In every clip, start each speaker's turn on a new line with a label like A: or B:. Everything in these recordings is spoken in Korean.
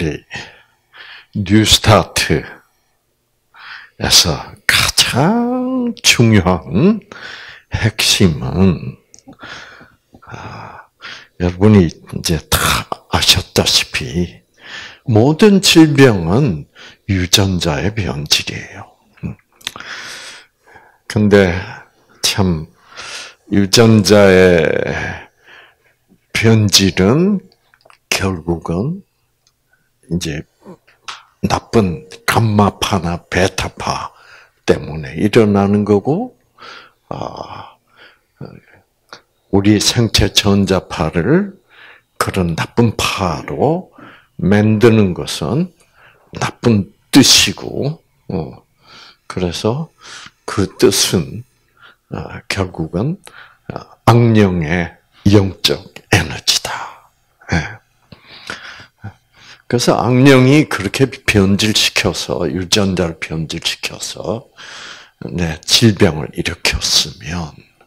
A: 우리 뉴스타트에서 가장 중요한 핵심은 여러분이 이제 다 아셨다시피 모든 질병은 유전자의 변질이에요. 근데 참 유전자의 변질은 결국은 이제 나쁜 감마파나 베타파 때문에 일어나는 거고, 우리 생체 전자파를 그런 나쁜 파로 만드는 것은 나쁜 뜻이고, 그래서 그 뜻은 결국은 악령의 영적 에너지다. 그래서 악령이 그렇게 변질시켜서 유전자를 변질시켜서 질병을 일으켰으면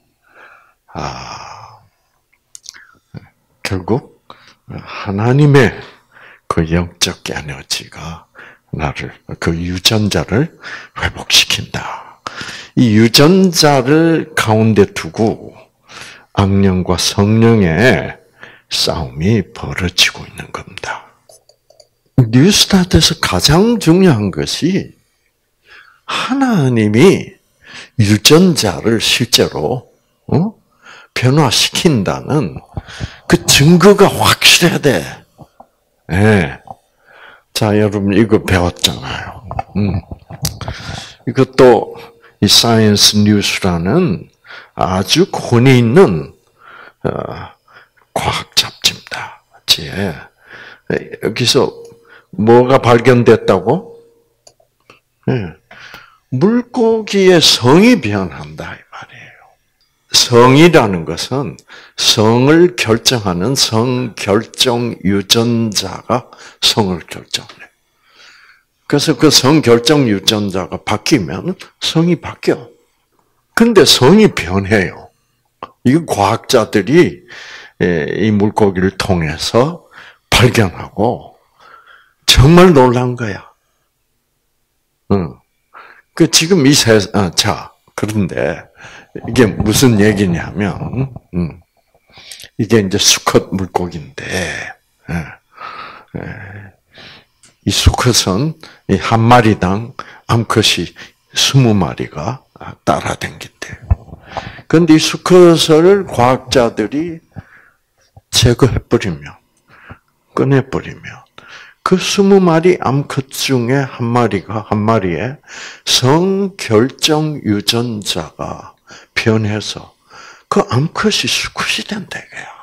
A: 결국 하나님의 그 영적 에너지가 나를 그 유전자를 회복시킨다. 이 유전자를 가운데 두고 악령과 성령의 싸움이 벌어지고 있는 겁니다. 뉴스타트에서 가장 중요한 것이 하나님이 유전자를 실제로 변화시킨다는 그 증거가 확실해야 돼. 네. 자, 여러분 이거 배웠잖아요. 이것도 이 사이언스 뉴스라는 아주 권위 있는 과학 잡지입니다. 여기서 뭐가 발견됐다고? 네. 물고기의 성이 변한다 이 말이에요. 성이라는 것은 성을 결정하는 성결정 유전자가 성을 결정해. 그래서 그 성결정 유전자가 바뀌면 성이 바뀌어. 근데 성이 변해요. 이거 과학자들이 이 물고기를 통해서 발견하고 정말 놀란 거야. 그 지금 이 자, 그런데 이게 무슨 얘기냐면, 이게 이제 수컷 물고기인데, 이 수컷은 한 마리당 암컷이 20마리가 따라다닌대요. 그런데 이 수컷을 과학자들이 제거해버리면, 꺼내버리면, 그 20마리 암컷 중에 한 마리에 성결정 유전자가 변해서 그 암컷이 수컷이 된다,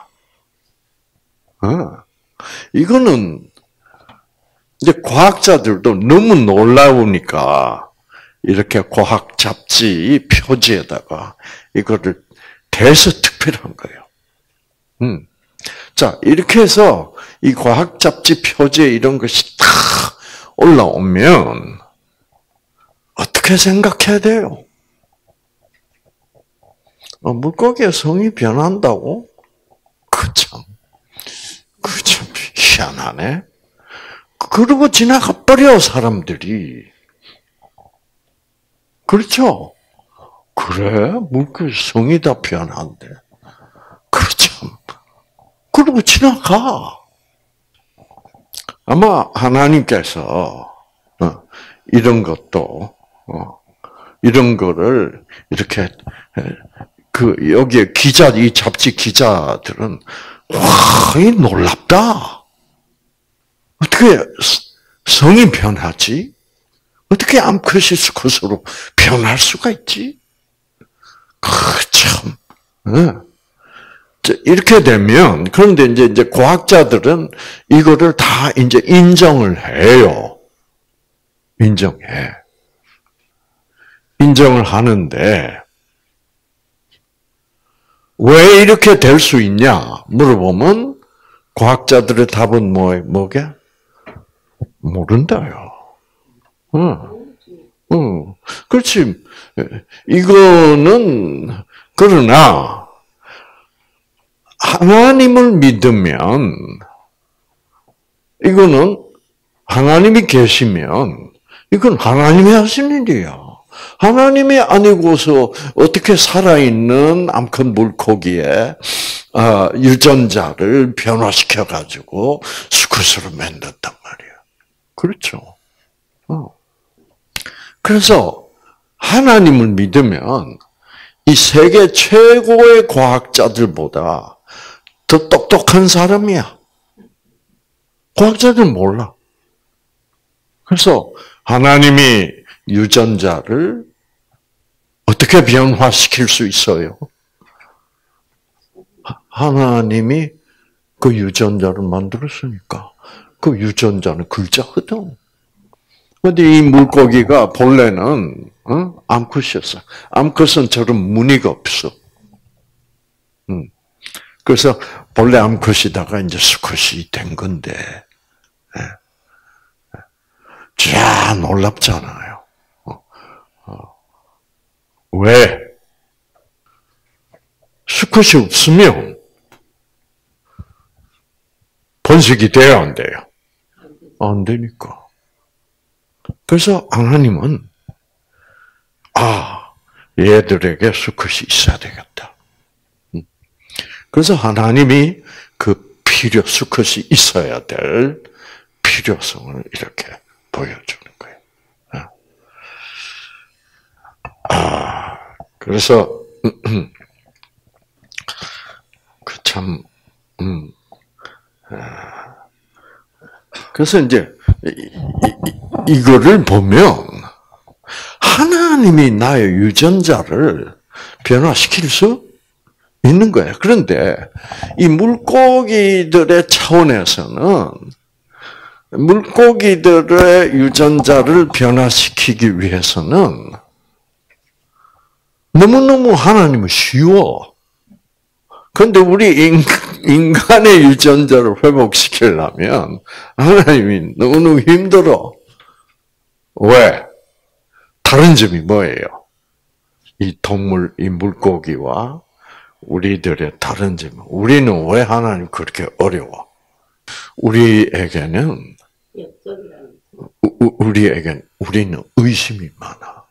A: 이거야. 이거는 이제 과학자들도 너무 놀라우니까 이렇게 과학 잡지 표지에다가 이거를 대서 특별한 거예요. 자, 이렇게 해서 이 과학 잡지 표지에 이런 것이 다 올라오면 어떻게 생각해야 돼요? 물고기의 성이 변한다고? 그 참 희한하네. 그러고 지나가 버려 사람들이. 그렇죠? 그래? 물고기 성이 다 변한대. 그렇죠. 그러고 지나가. 아마 하나님께서 이런 것도 이런 거를 이렇게 여기에 이 잡지 기자들은 와, 이 놀랍다. 어떻게 성이 변하지? 어떻게 암컷이 수컷으로 변할 수가 있지? 참. 이렇게 되면, 그런데 이제 과학자들은 이거를 다 이제 인정을 해요. 인정을 하는데, 왜 이렇게 될 수 있냐? 물어보면, 과학자들의 답은 뭐게? 모른다요. 그렇지. 이거는, 그러나, 하나님을 믿으면 이거는 하나님이 계시면 이건 하나님이 하시는 일이야. 하나님이 아니고서 어떻게 살아있는 암컷 물고기의 유전자를 변화시켜 가지고 수컷으로 만든단 말이야. 그렇죠. 그래서 하나님을 믿으면 이 세계 최고의 과학자들보다 더 똑똑한 사람이야. 과학자들은 몰라. 그래서 하나님이 유전자를 어떻게 변화시킬 수 있어요? 하나님이 그 유전자를 만들었으니까 그 유전자는 글자거든. 근데 이 물고기가 본래는 암컷이었어. 암컷은 저런 무늬가 없어. 그래서 본래 암컷이다가 이제 수컷이 된 건데, 자 놀랍잖아요. 왜? 수컷이 없으면 번식이 돼요, 안 돼요? 안 되니까. 그래서 하나님은 얘들에게 수컷이 있어야 되겠다. 그래서 하나님이 그 수컷이 있어야 될 필요성을 이렇게 보여주는 거예요. 그래서 그래서 이제 이거를 보면 하나님이 나의 유전자를 변화시킬 수 있는 거예요. 그런데 이 물고기들의 차원에서는 물고기들의 유전자를 변화시키기 위해서는 너무너무 하나님은 쉬워. 그런데 우리 인간의 유전자를 회복시키려면 하나님이 너무너무 힘들어. 왜? 다른 점이 뭐예요? 이 물고기와 우리들의 다른 점. 우리는 왜 하나님 그렇게 어려워? 우리에게는 우리는 의심이 많아.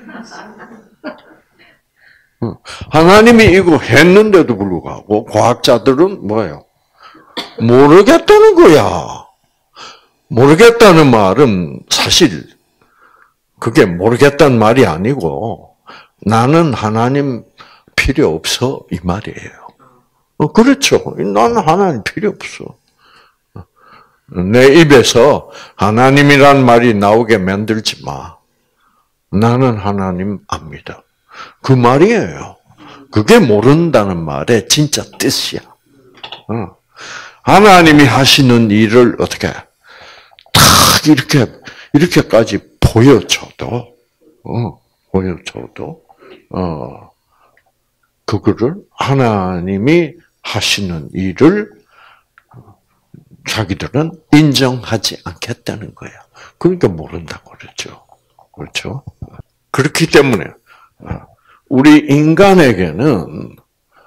A: 하나님이 이거 했는데도 불구하고 과학자들은 뭐예요? 모르겠다는 거야. 모르겠다는 말은 사실 그게 모르겠다는 말이 아니고 나는 하나님 필요 없어 이 말이에요. 그렇죠. 나는 하나님 필요 없어. 내 입에서 하나님이란 말이 나오게 만들지 마. 나는 하나님 압니다. 그 말이에요. 그게 모른다는 말의 진짜 뜻이야. 하나님이 하시는 일을 어떻게 탁 이렇게까지 보여줘도 그거를 하나님이 하시는 일을 자기들은 인정하지 않겠다는 거야. 그러니까 모른다고 그랬죠. 그렇죠? 그렇기 때문에 우리 인간에게는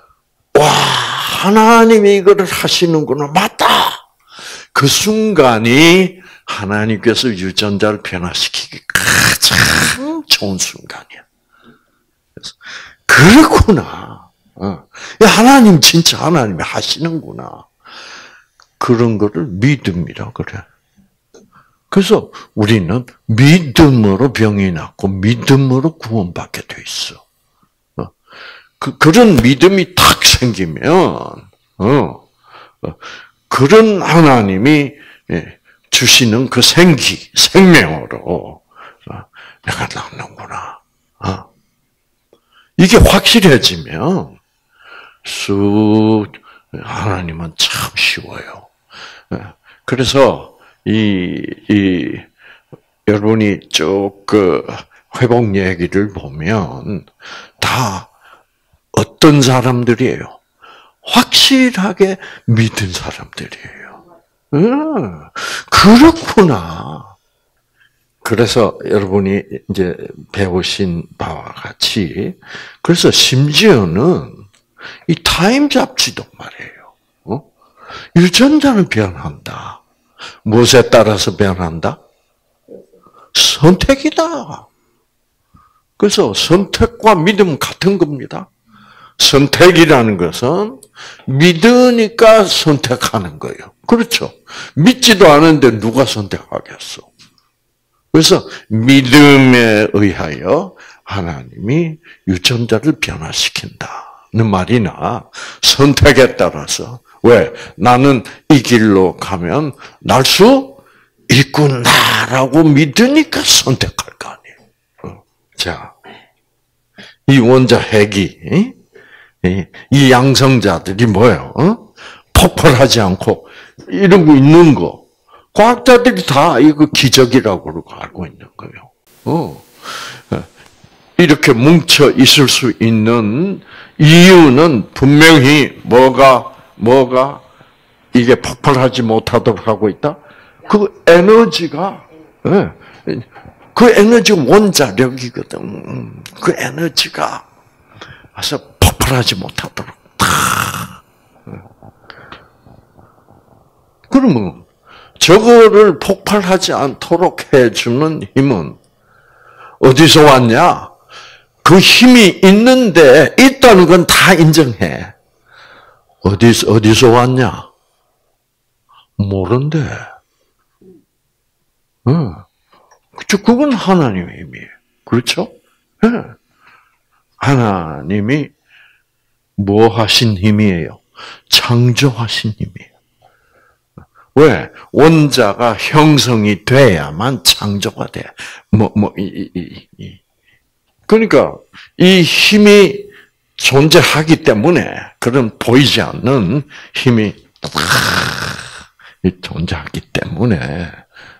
A: 하나님이 이거를 하시는구나. 맞다. 그 순간이 하나님께서 유전자를 변화시키기 가장 좋은 순간이야. 그래서 그렇구나. 하나님 진짜 하나님이 하시는구나. 그런 거를 믿음이라 그래. 그래서 우리는 믿음으로 병이 낫고 믿음으로 구원받게 돼 있어. 그런 믿음이 탁 생기면 그런 하나님이 주시는 그 생명으로 내가 낫는구나. 이게 확실해지면 하나님은 참 쉬워요. 그래서 여러분이 쭉 회복 얘기를 보면 다 어떤 사람들이에요? 확실하게 믿은 사람들이에요. 그렇구나. 그래서 여러분이 이제 배우신 바와 같이 그래서 심지어는 이 타임 잡지도 말이에요. 유전자는 변한다. 무엇에 따라서 변한다? 선택이다. 그래서 선택과 믿음 같은 겁니다. 선택이라는 것은 믿으니까 선택하는 거예요. 그렇죠? 믿지도 않은데 누가 선택하겠어? 그래서 믿음에 의하여 하나님이 유전자를 변화시킨다는 말이나 선택에 따라서 왜? 나는 이 길로 가면 날 수 있구나라고 믿으니까 선택할 거 아니에요. 자, 이 원자 핵이 이 양성자들이 뭐예요? 폭발하지 않고 이런 거 있는 거 과학자들이 다 이거 기적이라고 그러고 알고 있는 거예요. 이렇게 뭉쳐 있을 수 있는 이유는 분명히 뭐가 이게 폭발하지 못하도록 하고 있다? 그 에너지가, 그 에너지 원자력이거든. 그 에너지가 와서 폭발하지 못하도록 다. 그러면 저거를 폭발하지 않도록 해주는 힘은 어디서 왔냐? 그 힘이 있는데 있다는 건 다 인정해. 어디서 왔냐? 모른대. 그렇죠. 그건 하나님의 힘이에요. 그렇죠? 네. 하나님이 뭐 하신 힘이에요? 창조하신 힘이에요. 왜? 원자가 형성이 돼야만 창조가 돼. 그러니까 이 힘이 존재하기 때문에 그런 보이지 않는 힘이 존재하기 때문에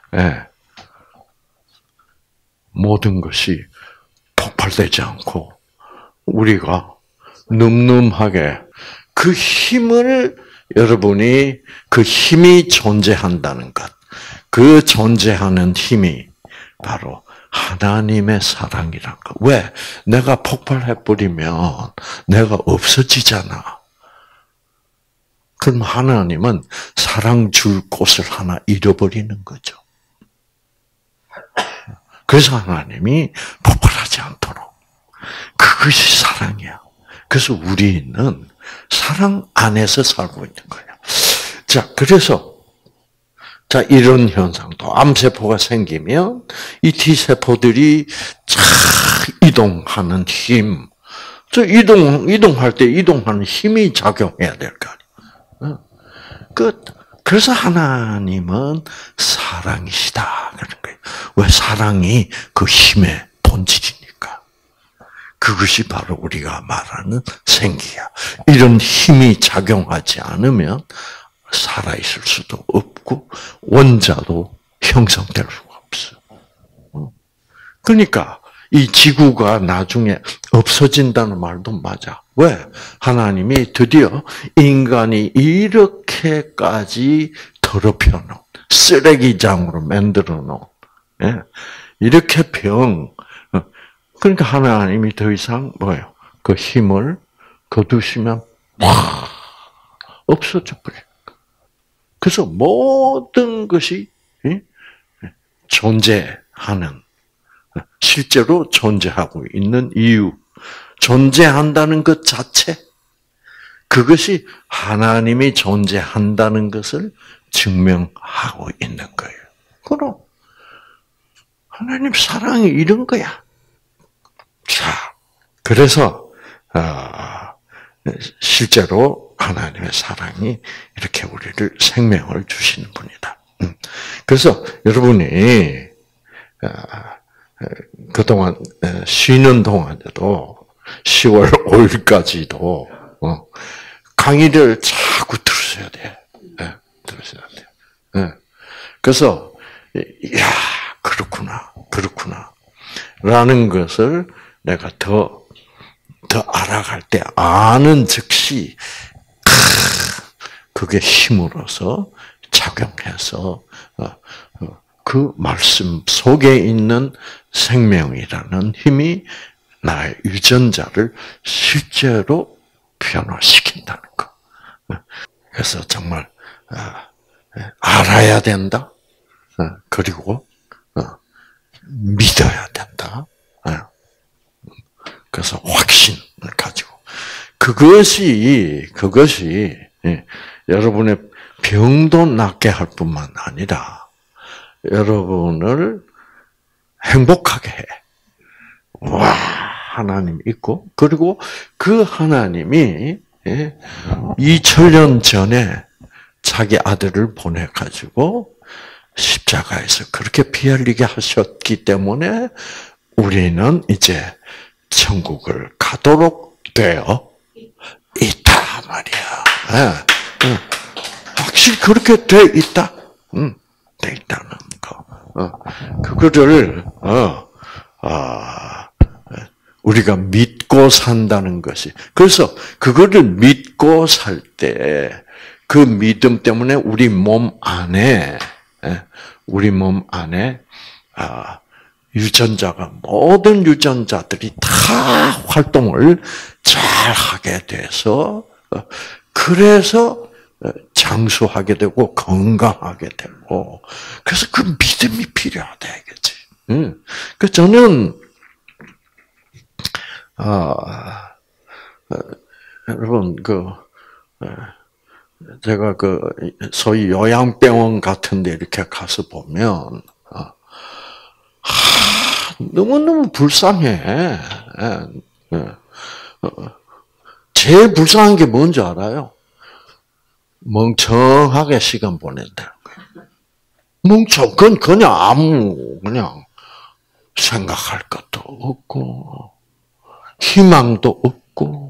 A: 모든 것이 폭발되지 않고 우리가 늠름하게 그 힘을 여러분이 그 힘이 존재한다는 것, 그 존재하는 힘이 바로 하나님의 사랑이란 거. 왜? 내가 폭발해버리면 내가 없어지잖아. 그럼 하나님은 사랑 줄 곳을 하나 잃어버리는 거죠. 그래서 하나님이 폭발하지 않도록. 그것이 사랑이야. 그래서 우리는 사랑 안에서 살고 있는 거야. 자, 그래서 이런 현상도 암세포가 생기면 이 T세포들이 쫙 이동하는 힘, 이동할 때 이동하는 힘이 작용해야 될 거 아니에요. 그래서 하나님은 사랑이시다. 그런 거예요. 왜? 사랑이 그 힘의 본질이니까. 그것이 바로 우리가 말하는 생기야. 이런 힘이 작용하지 않으면 살아있을 수도 없고 원자도 형성될 수가 없어. 그러니까 이 지구가 나중에 없어진다는 말도 맞아. 왜? 하나님이 드디어 인간이 이렇게까지 더럽혀 놓은 쓰레기장으로 만들어 놓은 이렇게 그러니까 하나님이 더 이상 뭐예요? 그 힘을 거두시면 막 없어져 버려요. 그래서 모든 것이 존재하는, 실제로 존재하고 있는 이유, 존재한다는 것 자체, 그것이 하나님이 존재한다는 것을 증명하고 있는 거예요. 그럼 하나님 사랑이 이런 거야. 자, 그래서 실제로 하나님의 사랑이 이렇게 우리를 생명을 주시는 분이다. 그래서 여러분이 그동안 쉬는 동안에도 10월 5일까지도 강의를 자꾸 들으셔야 돼. 들으셔야 돼. 그래서 야, 그렇구나. 라는 것을 내가 더 알아갈 때 아는 즉시 그게 힘으로서 작용해서 그 말씀 속에 있는 생명이라는 힘이 나의 유전자를 실제로 변화시킨다는 거. 그래서 정말 알아야 된다. 그리고 믿어야 된다. 그래서 확신을 가지고 그것이 여러분의 병도 낫게 할 뿐만 아니라 여러분을 행복하게 해. 와, 하나님 있고 그리고 그 하나님이 2000년 전에 자기 아들을 보내가지고 십자가에서 그렇게 피 흘리게 하셨기 때문에 우리는 이제 천국을 가도록 되어 있다 말이야. 확실히 그렇게 돼 있다. 돼 있다는 거. 그거를 우리가 믿고 산다는 것이. 그래서 그거를 믿고 살 때 그 믿음 때문에 우리 몸 안에 유전자가 모든 유전자들이 다 활동을 잘 하게 돼서 그래서 장수하게 되고 건강하게 되고 그래서 그 믿음이 필요하다 이거지. 그 저는 여러분 제가 소위 요양병원 같은데 이렇게 가서 보면 너무너무 불쌍해. 제일 불쌍한 게 뭔지 알아요? 멍청하게 시간 보낸다는 거예요. 그건 그냥 생각할 것도 없고, 희망도 없고,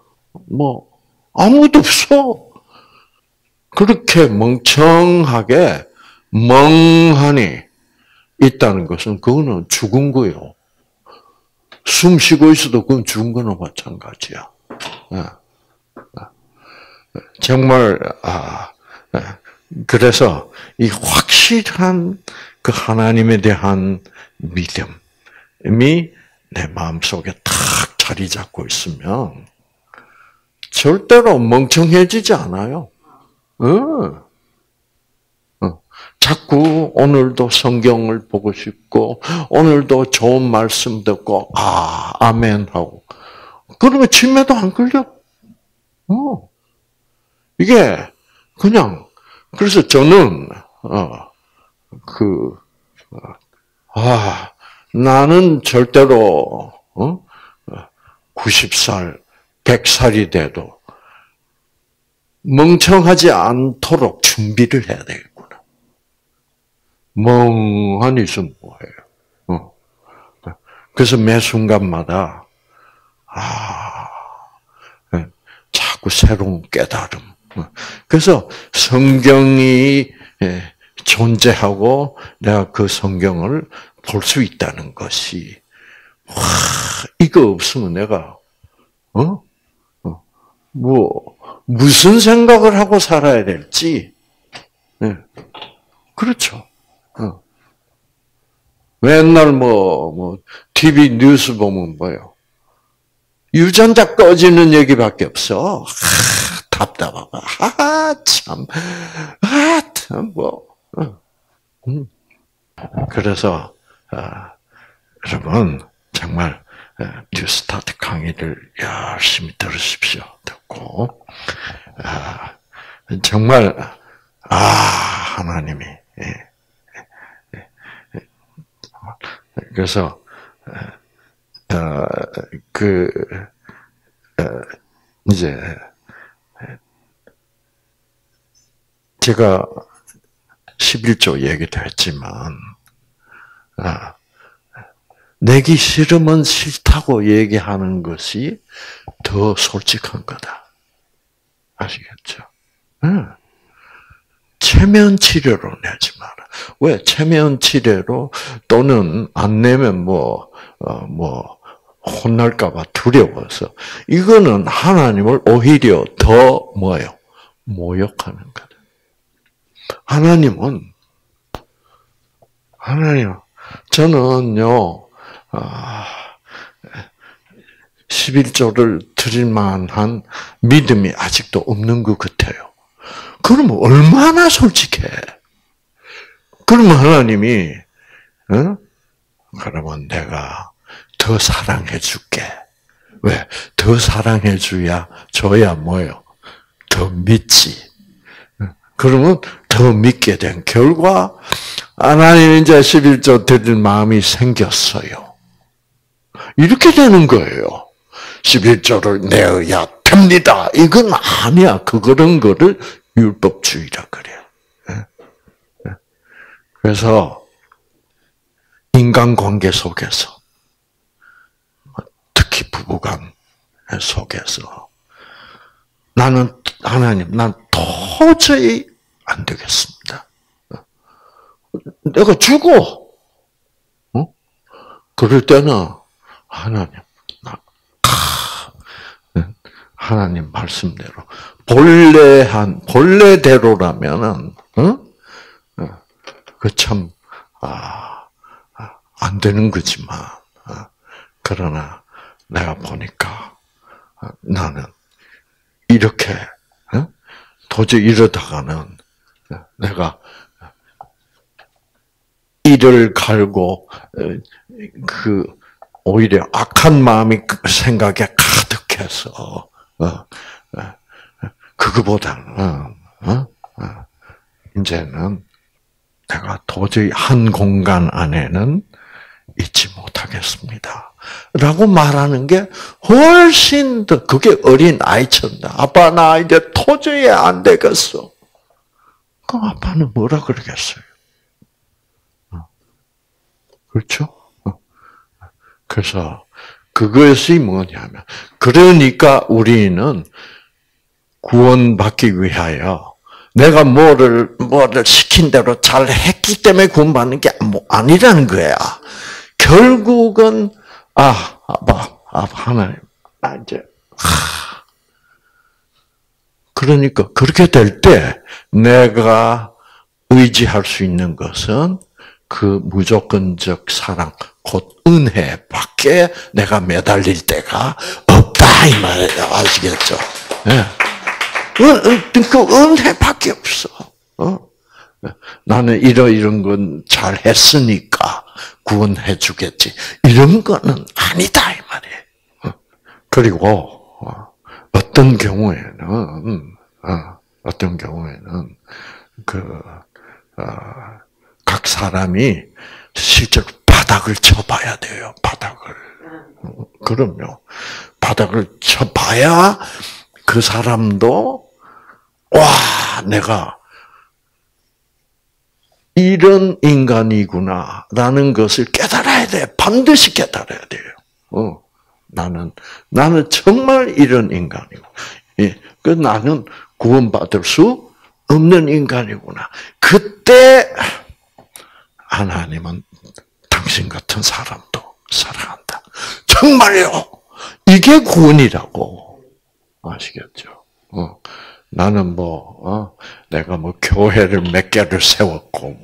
A: 아무것도 없어. 그렇게 멍청하게, 멍하니 있다는 것은 그거는 죽은 거요. 숨 쉬고 있어도 그건 죽은 거나 마찬가지야. 정말 그래서 이 확실한 그 하나님에 대한 믿음이 내 마음속에 탁 자리 잡고 있으면 절대로 멍청해지지 않아요. 자꾸 오늘도 성경을 보고 싶고 오늘도 좋은 말씀 듣고 아멘 하고 그러면 치매도 안 걸려. 이게 그냥 그래서 저는 나는 절대로 90살, 100살이 돼도 멍청하지 않도록 준비를 해야 되겠구나. 멍하니 있으면 뭐해요. 그래서 매 순간마다 자꾸 새로운 깨달음. 그래서 성경이 존재하고 내가 그 성경을 볼 수 있다는 것이 이거 없으면 내가 무슨 생각을 하고 살아야 될지. 그렇죠. 맨날 TV 뉴스 보면 뭐요? 유전자 꺼지는 얘기밖에 없어. 답답하고, 참, 그래서, 여러분, 정말, 뉴스타트 강의를 열심히 들으십시오. 듣고, 정말, 하나님이, 그래서, 이제, 제가 11조 얘기도 했지만, 내기 싫으면 싫다고 얘기하는 것이 더 솔직한 거다. 아시겠죠? 체면 치료로 내지 마라. 왜? 체면 치료로 또는 안 내면 혼날까봐 두려워서. 이거는 하나님을 오히려 더 모욕하는 거다. 저는요, 11조를 드릴 만한 믿음이 아직도 없는 것 같아요. 그러면 얼마나 솔직해. 그러면 하나님이 그러면 내가 더 사랑해 줄게. 왜? 더 사랑해 줘야 뭐요? 더 믿지. 그러면 더 믿게 된 결과 하나님 이제 11조 드릴 마음이 생겼어요. 이렇게 되는 거예요. 11조를 내어야 됩니다. 이건 아니야. 그런 거를 율법주의라 그래요. 그래서 인간관계 속에서 특히 부부간 속에서 나는 하나님, 난 도저히 안 되겠습니다. 내가 죽어. 그럴 때는 하나님 말씀대로 본래대로라면은 그 참 안 되는 거지만 그러나 내가 보니까 나는 이렇게 도저히 이러다가는 내가 이를 갈고 오히려 악한 마음이 생각에 가득해서 그거보다는 이제는 내가 도저히 한 공간 안에는 있지 못하겠습니다. 라고 말하는 게 훨씬 더, 그게 어린 아이처럼, 아빠, 나 이제 도저히 안 되겠어. 그럼 아빠는 뭐라 그러겠어요? 그렇죠? 그래서 그것이 뭐냐면, 그러니까 우리는 구원받기 위하여 내가 뭐를 시킨 대로 잘 했기 때문에 구원받는 게 아니라는 거야. 결국은, 아빠, 하나님, 나 이제, 그러니까, 그렇게 될 때, 내가 의지할 수 있는 것은 그 무조건적 사랑, 곧 은혜밖에 내가 매달릴 때가 없다, 이 말이에요. 아시겠죠? 네. 그 은혜밖에 없어. 나는 이런 건 잘 했으니까 구원해 주겠지. 이런 거는 아니다, 이 말이에요. 그리고, 어떤 경우에는, 각 사람이 실제로 바닥을 쳐봐야 돼요, 바닥을. 그럼요. 바닥을 쳐봐야 그 사람도, 내가 이런 인간이구나라는 것을 깨달아야 돼. 반드시 깨달아야 돼요. 나는 정말 이런 인간이고, 나는 구원받을 수 없는 인간이구나. 그때 하나님은 당신 같은 사람도 사랑한다. 정말요. 이게 구원이라고. 아시겠죠? 나는 내가 교회를 몇 개를 세웠고,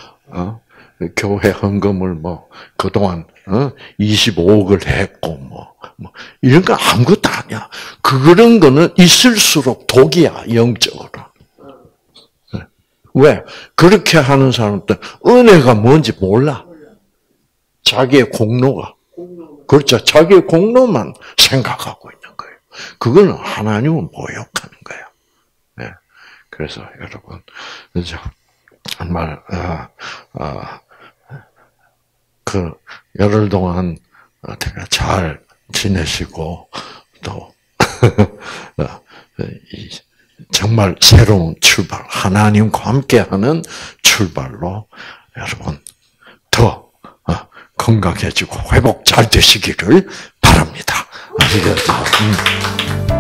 A: 교회 헌금을 그동안, 25억을 했고, 이런 거 아무것도 아니야. 그런 거는 있을수록 독이야, 영적으로. 왜? 그렇게 하는 사람들, 은혜가 뭔지 몰라. 자기의 공로가. 그렇죠. 자기의 공로만 생각하고 있는 거예요. 그거는 하나님을 모욕하는 거예요. 네. 그래서 여러분, 정말 그 열흘 동안 되게 잘 지내시고 또 정말 새로운 출발, 하나님과 함께하는 출발로 여러분 더 건강해지고 회복 잘 되시기를 바랍니다. 아시겠죠?